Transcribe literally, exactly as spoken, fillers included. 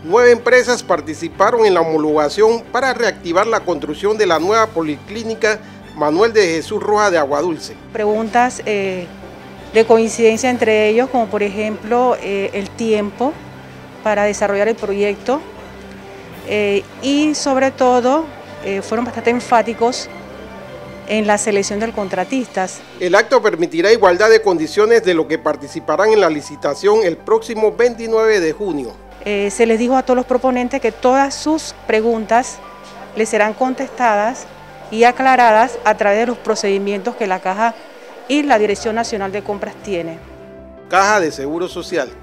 Nueve empresas participaron en la homologación para reactivar la construcción de la nueva policlínica Manuel de Jesús Rojas de Aguadulce. Preguntas eh, de coincidencia entre ellos, como por ejemplo eh, el tiempo para desarrollar el proyecto eh, y sobre todo eh, fueron bastante enfáticos en la selección de contratistas. El acto permitirá igualdad de condiciones de los que participarán en la licitación el próximo veintinueve de junio. Eh, se les dijo a todos los proponentes que todas sus preguntas les serán contestadas y aclaradas a través de los procedimientos que la Caja y la Dirección Nacional de Compras tiene. Caja de Seguro Social.